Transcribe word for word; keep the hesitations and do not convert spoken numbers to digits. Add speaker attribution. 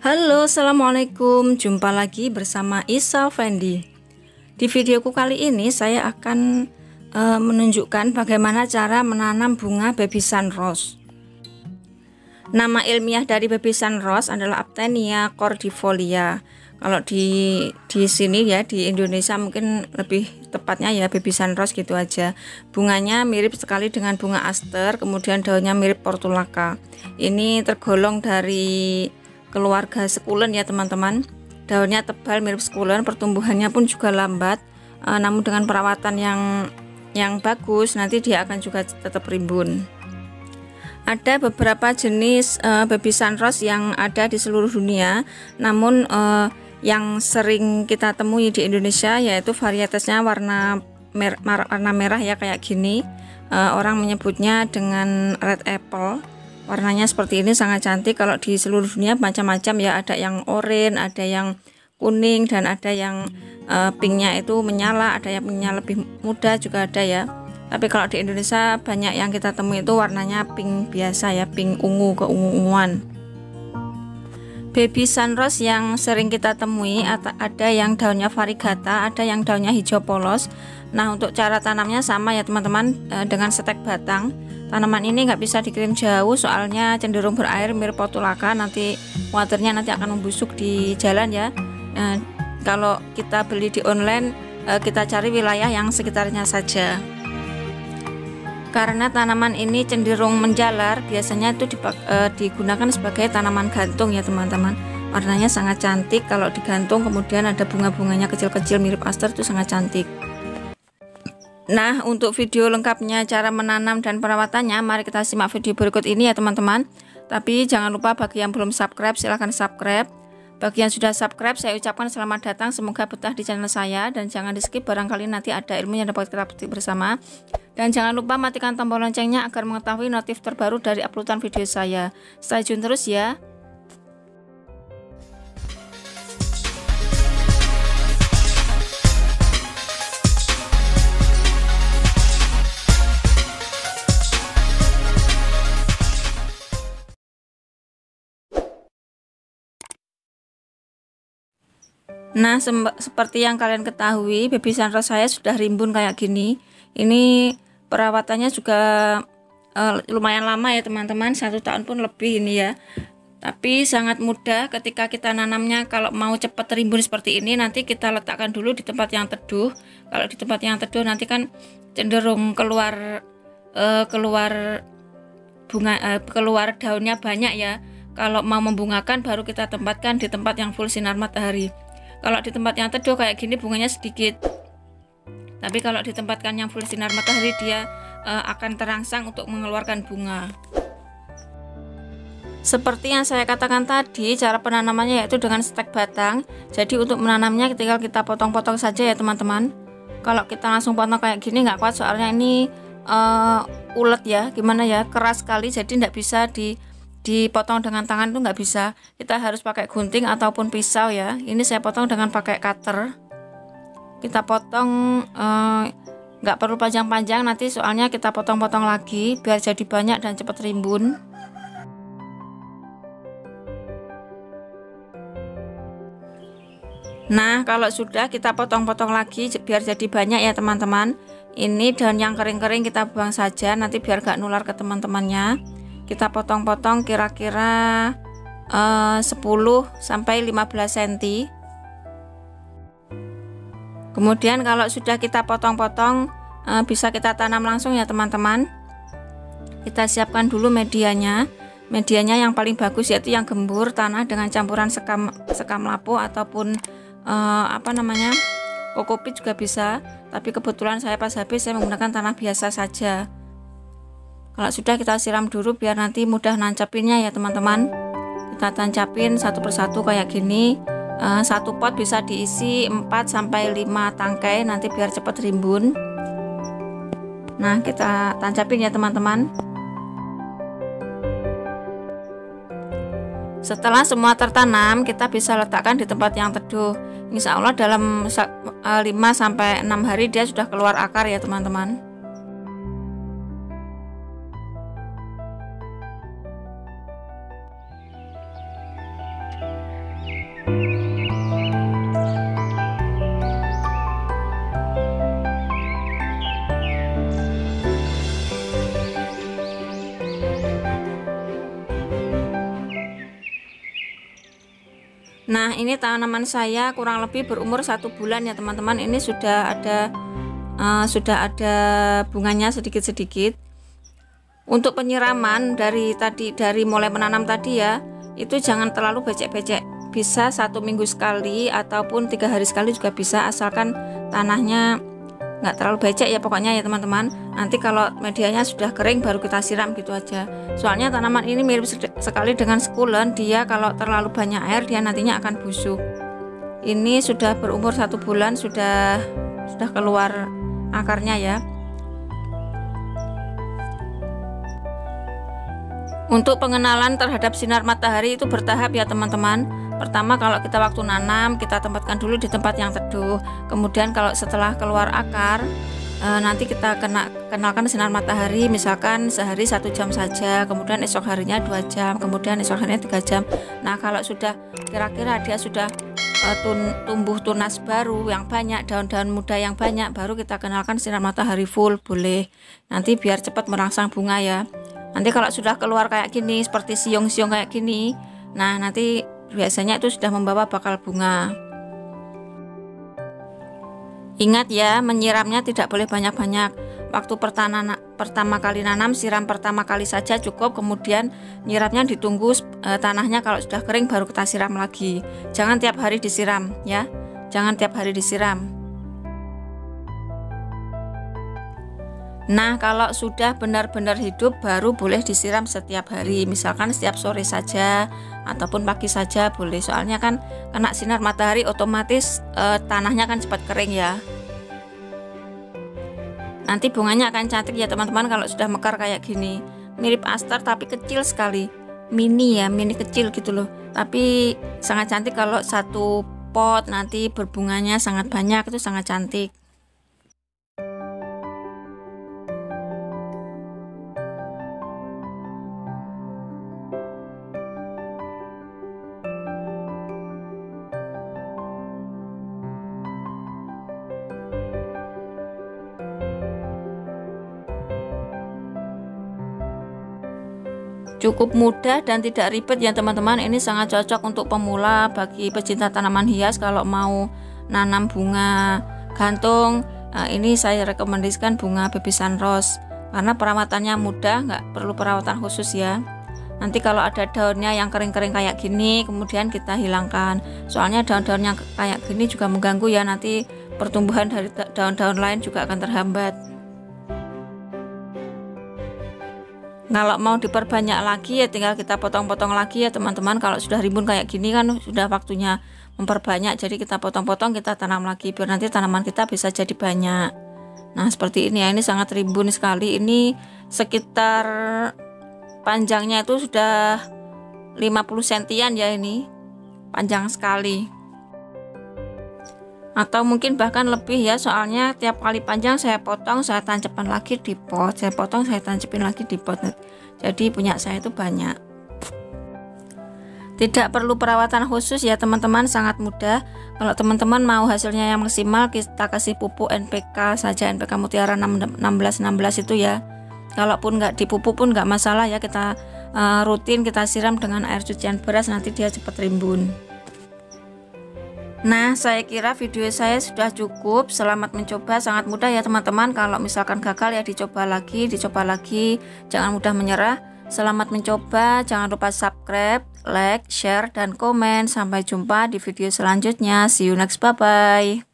Speaker 1: Halo, assalamualaikum. Jumpa lagi bersama Isa Fendi. Di videoku kali ini saya akan e, menunjukkan bagaimana cara menanam bunga baby sunrose. Nama ilmiah dari baby sunrose adalah Aptenia cordifolia. Kalau di di sini ya di Indonesia mungkin lebih tepatnya ya baby sunrose gitu aja. Bunganya mirip sekali dengan bunga aster, kemudian daunnya mirip portulaca. Ini tergolong dari keluarga sekulen ya teman-teman. Daunnya tebal mirip sekulen, pertumbuhannya pun juga lambat, e, namun dengan perawatan yang yang bagus nanti dia akan juga tetap rimbun. Ada beberapa jenis e, baby sunrose yang ada di seluruh dunia, namun e, yang sering kita temui di Indonesia yaitu varietasnya warna mer warna merah ya kayak gini. E, orang menyebutnya dengan red apple. Warnanya seperti ini, sangat cantik. Kalau di seluruh dunia macam-macam ya, ada yang oranye, ada yang kuning, dan ada yang uh, pinknya itu menyala, ada yang pinknya lebih muda juga ada ya. Tapi kalau di Indonesia banyak yang kita temui itu warnanya pink biasa ya, pink ungu ke ungu-unguan. Baby sunrose yang sering kita temui ada yang daunnya variegata, ada yang daunnya hijau polos. Nah, untuk cara tanamnya sama ya teman-teman, dengan stek batang. Tanaman ini nggak bisa dikirim jauh soalnya cenderung berair mirip portulaca, nanti waternya nanti akan membusuk di jalan ya. Nah, kalau kita beli di online, kita cari wilayah yang sekitarnya saja. Karena tanaman ini cenderung menjalar, biasanya itu digunakan sebagai tanaman gantung ya teman-teman. Warnanya sangat cantik, kalau digantung kemudian ada bunga-bunganya kecil-kecil mirip aster, itu sangat cantik. Nah, untuk video lengkapnya cara menanam dan perawatannya, mari kita simak video berikut ini ya teman-teman. Tapi jangan lupa bagi yang belum subscribe, silahkan subscribe. Bagi yang sudah subscribe, saya ucapkan selamat datang, semoga betah di channel saya. Dan jangan di skip, barangkali nanti ada ilmu yang dapat kita petik bersama. Dan jangan lupa matikan tombol loncengnya agar mengetahui notif terbaru dari uploadan video saya. Stay tune terus ya. Nah, seperti yang kalian ketahui, baby sunrose saya sudah rimbun kayak gini. Ini perawatannya juga uh, lumayan lama ya teman-teman, satu tahun pun lebih ini ya. Tapi sangat mudah ketika kita nanamnya. Kalau mau cepat rimbun seperti ini, nanti kita letakkan dulu di tempat yang teduh. Kalau di tempat yang teduh nanti kan cenderung keluar uh, keluar bunga, uh, keluar daunnya banyak ya. Kalau mau membungakan baru kita tempatkan di tempat yang full sinar matahari. Kalau di tempat yang teduh kayak gini bunganya sedikit. Tapi kalau ditempatkan yang full sinar matahari dia uh, akan terangsang untuk mengeluarkan bunga. Seperti yang saya katakan tadi, cara penanamannya yaitu dengan stek batang. Jadi untuk menanamnya tinggal kita potong-potong saja ya teman-teman. Kalau kita langsung potong kayak gini nggak kuat, soalnya ini uh, ulet ya, gimana ya, keras sekali, jadi nggak bisa di dipotong dengan tangan, itu nggak bisa, kita harus pakai gunting ataupun pisau ya. Ini saya potong dengan pakai cutter. Kita potong nggak eh, perlu panjang-panjang nanti, soalnya kita potong-potong lagi biar jadi banyak dan cepat rimbun. Nah, kalau sudah kita potong-potong lagi biar jadi banyak ya teman-teman. Ini daun yang kering-kering kita buang saja, nanti biar gak nular ke teman-temannya. Kita potong-potong kira-kira uh, sepuluh sampai lima belas sentimeter. Kemudian kalau sudah kita potong-potong, uh, bisa kita tanam langsung ya teman-teman. Kita siapkan dulu medianya. Medianya yang paling bagus yaitu yang gembur tanah dengan campuran sekam sekam lapo ataupun uh, apa namanya, kokopit juga bisa. Tapi kebetulan saya pas habis saya menggunakan tanah biasa saja. Kalau sudah, kita siram dulu biar nanti mudah nancapinnya ya teman-teman. Kita tancapin satu persatu kayak gini. e, Satu pot bisa diisi empat sampai lima tangkai, nanti biar cepat rimbun. Nah, kita tancapin ya teman-teman. Setelah semua tertanam, kita bisa letakkan di tempat yang teduh. Insya Allah dalam lima sampai enam hari dia sudah keluar akar ya teman-teman. Nah, ini tanaman saya kurang lebih berumur satu bulan ya teman-teman. Ini sudah ada uh, sudah ada bunganya sedikit-sedikit. Untuk penyiraman dari tadi dari mulai menanam tadi ya, itu jangan terlalu becek-becek. Bisa satu minggu sekali ataupun tiga hari sekali juga bisa, asalkan tanahnya nggak terlalu becek ya pokoknya ya teman-teman. Nanti kalau medianya sudah kering baru kita siram gitu aja. Soalnya tanaman ini mirip sekali dengan sukulen, dia kalau terlalu banyak air dia nantinya akan busuk. Ini sudah berumur satu bulan, sudah sudah keluar akarnya ya. Untuk pengenalan terhadap sinar matahari itu bertahap ya teman-teman. Pertama, kalau kita waktu nanam, kita tempatkan dulu di tempat yang teduh. Kemudian kalau setelah keluar akar, e, nanti kita kena, kenalkan sinar matahari, misalkan sehari satu jam saja, kemudian esok harinya dua jam, kemudian esok harinya tiga jam. Nah, kalau sudah kira-kira dia sudah e, tun, tumbuh tunas baru yang banyak, daun-daun muda yang banyak, baru kita kenalkan sinar matahari full boleh. Nanti biar cepat merangsang bunga ya. Nanti kalau sudah keluar kayak gini, seperti siung-siung kayak gini, nah nanti biasanya itu sudah membawa bakal bunga. Ingat ya, menyiramnya tidak boleh banyak-banyak. Waktu pertama, pertama kali nanam, siram pertama kali saja cukup. Kemudian nyiramnya ditunggu e, tanahnya kalau sudah kering baru kita siram lagi. Jangan tiap hari disiram ya, jangan tiap hari disiram. Nah, kalau sudah benar-benar hidup baru boleh disiram setiap hari, misalkan setiap sore saja ataupun pagi saja boleh. Soalnya kan kena sinar matahari otomatis eh, tanahnya kan cepat kering ya. Nanti bunganya akan cantik ya teman-teman kalau sudah mekar kayak gini. Mirip aster tapi kecil sekali, mini ya, mini kecil gitu loh. Tapi sangat cantik kalau satu pot nanti berbunganya sangat banyak, itu sangat cantik. Cukup mudah dan tidak ribet ya teman-teman. Ini sangat cocok untuk pemula, bagi pecinta tanaman hias kalau mau nanam bunga gantung. Nah, ini saya rekomendasikan bunga baby sunrose karena perawatannya mudah, nggak perlu perawatan khusus ya. Nanti kalau ada daunnya yang kering-kering kayak gini, kemudian kita hilangkan. Soalnya daun-daun yang kayak gini juga mengganggu ya, nanti pertumbuhan dari daun-daun lain juga akan terhambat. Kalau mau diperbanyak lagi ya tinggal kita potong-potong lagi ya teman-teman. Kalau sudah rimbun kayak gini kan sudah waktunya memperbanyak, jadi kita potong-potong, kita tanam lagi biar nanti tanaman kita bisa jadi banyak. Nah seperti ini ya, ini sangat rimbun sekali. Ini sekitar panjangnya itu sudah lima puluh sentian ya, ini panjang sekali. Atau mungkin bahkan lebih ya, soalnya tiap kali panjang saya potong, saya tancapkan lagi di pot, saya potong, saya tancapin lagi di pot. Jadi punya saya itu banyak. Tidak perlu perawatan khusus ya teman-teman, sangat mudah. Kalau teman-teman mau hasilnya yang maksimal, kita kasih pupuk N P K saja, N P K Mutiara enam belas enam belas itu ya. Kalaupun nggak dipupuk pun nggak masalah ya, kita uh, rutin kita siram dengan air cucian beras, nanti dia cepat rimbun. Nah, saya kira video saya sudah cukup. Selamat mencoba, sangat mudah ya teman-teman. Kalau misalkan gagal ya dicoba lagi, dicoba lagi. Jangan mudah menyerah. Selamat mencoba. Jangan lupa subscribe, like, share, dan komen. Sampai jumpa di video selanjutnya. See you next, bye-bye.